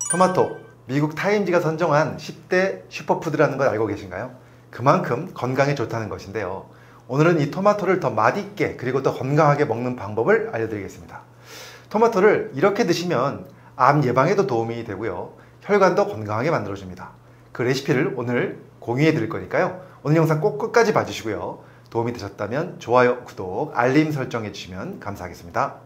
토마토, 미국 타임지가 선정한 10대 슈퍼푸드라는 걸 알고 계신가요? 그만큼 건강에 좋다는 것인데요. 오늘은 이 토마토를 더 맛있게 그리고 더 건강하게 먹는 방법을 알려드리겠습니다. 토마토를 이렇게 드시면 암 예방에도 도움이 되고요. 혈관도 건강하게 만들어줍니다. 그 레시피를 오늘 공유해 드릴 거니까요. 오늘 영상 꼭 끝까지 봐주시고요. 도움이 되셨다면 좋아요, 구독, 알림 설정해 주시면 감사하겠습니다.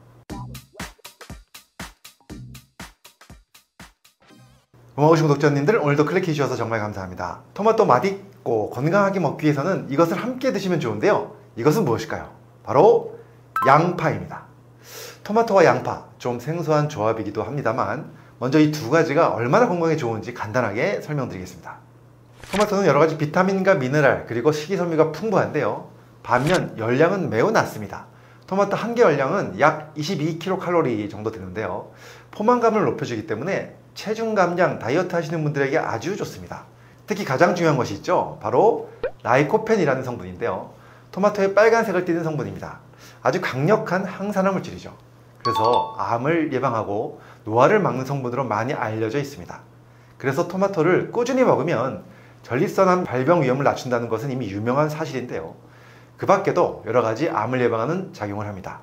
고마우신 구독자님들, 오늘도 클릭해 주셔서 정말 감사합니다. 토마토 맛있고 건강하게 먹기 위해서는 이것을 함께 드시면 좋은데요. 이것은 무엇일까요? 바로 양파입니다. 토마토와 양파, 좀 생소한 조합이기도 합니다만 먼저 이 두 가지가 얼마나 건강에 좋은지 간단하게 설명드리겠습니다. 토마토는 여러가지 비타민과 미네랄 그리고 식이섬유가 풍부한데요. 반면 열량은 매우 낮습니다. 토마토 한 개 열량은 약 22kcal 정도 되는데요. 포만감을 높여주기 때문에 체중 감량, 다이어트 하시는 분들에게 아주 좋습니다. 특히 가장 중요한 것이 있죠. 바로 라이코펜이라는 성분인데요. 토마토의 빨간색을 띠는 성분입니다. 아주 강력한 항산화 물질이죠. 그래서 암을 예방하고 노화를 막는 성분으로 많이 알려져 있습니다. 그래서 토마토를 꾸준히 먹으면 전립선암 발병 위험을 낮춘다는 것은 이미 유명한 사실인데요. 그 밖에도 여러 가지 암을 예방하는 작용을 합니다.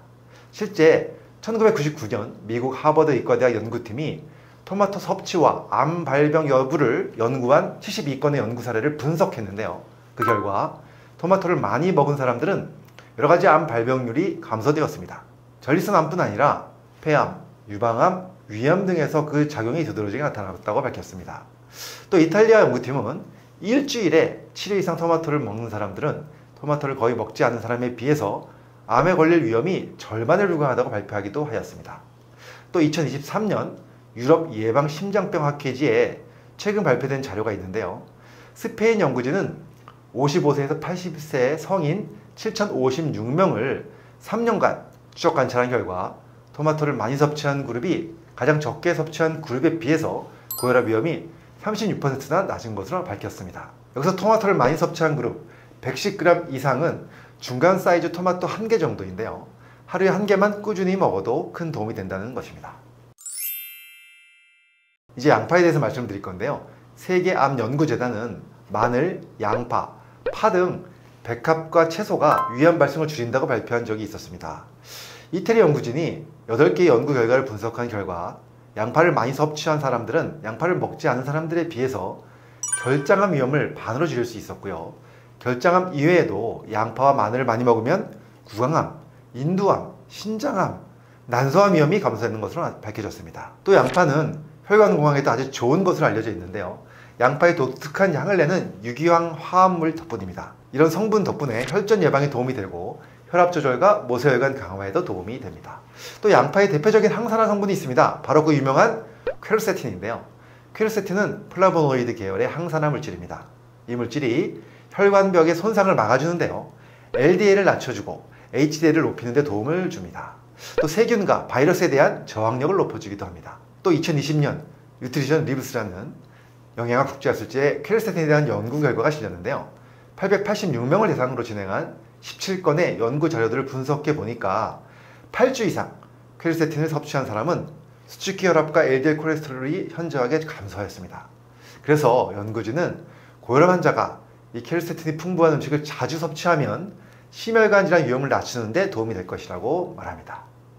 실제 1999년 미국 하버드 의과대학 연구팀이 토마토 섭취와 암 발병 여부를 연구한 72건의 연구 사례를 분석했는데요. 그 결과 토마토를 많이 먹은 사람들은 여러 가지 암 발병률이 감소되었습니다. 전립선암뿐 아니라 폐암, 유방암, 위암 등에서 그 작용이 두드러지게 나타났다고 밝혔습니다. 또 이탈리아 연구팀은 일주일에 7일 이상 토마토를 먹는 사람들은 토마토를 거의 먹지 않는 사람에 비해서 암에 걸릴 위험이 절반에 불과하다고 발표하기도 하였습니다. 또 2023년 유럽 예방심장병 학회지에 최근 발표된 자료가 있는데요. 스페인 연구진은 55세에서 80세 성인 7,056명을 3년간 추적 관찰한 결과 토마토를 많이 섭취한 그룹이 가장 적게 섭취한 그룹에 비해서 고혈압 위험이 36%나 낮은 것으로 밝혔습니다. 여기서 토마토를 많이 섭취한 그룹 110g 이상은 중간 사이즈 토마토 1개 정도인데요. 하루에 1개만 꾸준히 먹어도 큰 도움이 된다는 것입니다. 이제 양파에 대해서 말씀드릴 건데요. 세계암연구재단은 마늘, 양파, 파 등 백합과 채소가 위암 발생을 줄인다고 발표한 적이 있었습니다. 이태리 연구진이 8개의 연구 결과를 분석한 결과 양파를 많이 섭취한 사람들은 양파를 먹지 않은 사람들에 비해서 결장암 위험을 반으로 줄일 수 있었고요. 결장암 이외에도 양파와 마늘을 많이 먹으면 구강암, 인두암, 신장암, 난소암 위험이 감소되는 것으로 밝혀졌습니다. 또 양파는 혈관 건강에도 아주 좋은 것으로 알려져 있는데요. 양파의 독특한 향을 내는 유기황 화합물 덕분입니다. 이런 성분 덕분에 혈전 예방에 도움이 되고 혈압 조절과 모세혈관 강화에도 도움이 됩니다. 또 양파의 대표적인 항산화 성분이 있습니다. 바로 그 유명한 퀘르세틴인데요. 퀘르세틴은 플라보노이드 계열의 항산화 물질입니다. 이 물질이 혈관벽의 손상을 막아주는데요. LDL을 낮춰주고 HDL을 높이는 데 도움을 줍니다. 또 세균과 바이러스에 대한 저항력을 높여주기도 합니다. 또 2020년 뉴트리션 리브스라는 영양학 국제학술지에 퀘르세틴에 대한 연구 결과가 실렸는데요. 886명을 대상으로 진행한 17건의 연구 자료들을 분석해 보니까 8주 이상 퀘르세틴을 섭취한 사람은 수축기 혈압과 LDL 콜레스테롤이 현저하게 감소하였습니다. 그래서 연구진은 고혈압 환자가 이 퀘르세틴이 풍부한 음식을 자주 섭취하면 심혈관 질환 위험을 낮추는 데 도움이 될 것이라고 말합니다.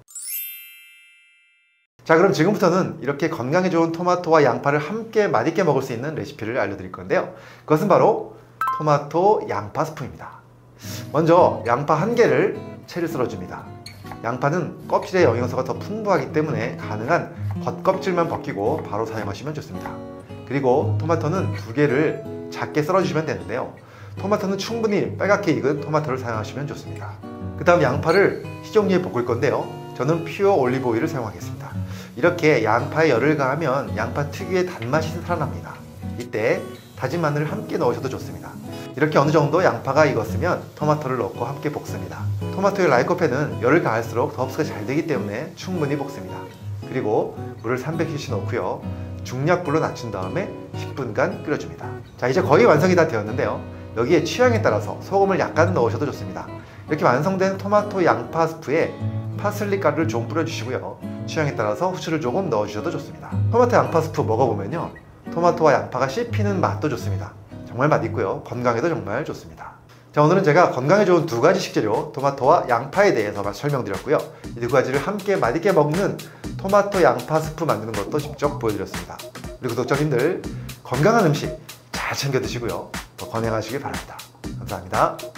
자, 그럼 지금부터는 이렇게 건강에 좋은 토마토와 양파를 함께 맛있게 먹을 수 있는 레시피를 알려드릴 건데요. 그것은 바로 토마토 양파 스프입니다. 먼저 양파 1개를 채를 썰어줍니다. 양파는 껍질에 영양소가 더 풍부하기 때문에 가능한 겉껍질만 벗기고 바로 사용하시면 좋습니다. 그리고 토마토는 2개를 작게 썰어주시면 되는데요. 토마토는 충분히 빨갛게 익은 토마토를 사용하시면 좋습니다. 그 다음 양파를 식용유에 볶을 건데요. 저는 퓨어 올리브 오일을 사용하겠습니다. 이렇게 양파에 열을 가하면 양파 특유의 단맛이 살아납니다. 이때 다진 마늘을 함께 넣으셔도 좋습니다. 이렇게 어느 정도 양파가 익었으면 토마토를 넣고 함께 볶습니다. 토마토의 라이코펜은 열을 가할수록 더 흡수가 잘 되기 때문에 충분히 볶습니다. 그리고 물을 300cc 넣고요. 중약불로 낮춘 다음에 10분간 끓여줍니다. 자, 이제 거의 완성이 다 되었는데요. 여기에 취향에 따라서 소금을 약간 넣으셔도 좋습니다. 이렇게 완성된 토마토 양파 스프에 파슬리 가루를 좀 뿌려주시고요. 취향에 따라서 후추를 조금 넣어주셔도 좋습니다. 토마토 양파 스프 먹어보면요, 토마토와 양파가 씹히는 맛도 좋습니다. 정말 맛있고요, 건강에도 정말 좋습니다. 자, 오늘은 제가 건강에 좋은 두 가지 식재료, 토마토와 양파에 대해서 설명드렸고요. 이 두 가지를 함께 맛있게 먹는 토마토 양파 스프 만드는 것도 직접 보여드렸습니다. 우리 구독자님들, 건강한 음식 잘 챙겨 드시고요, 더 건강하시길 바랍니다. 감사합니다.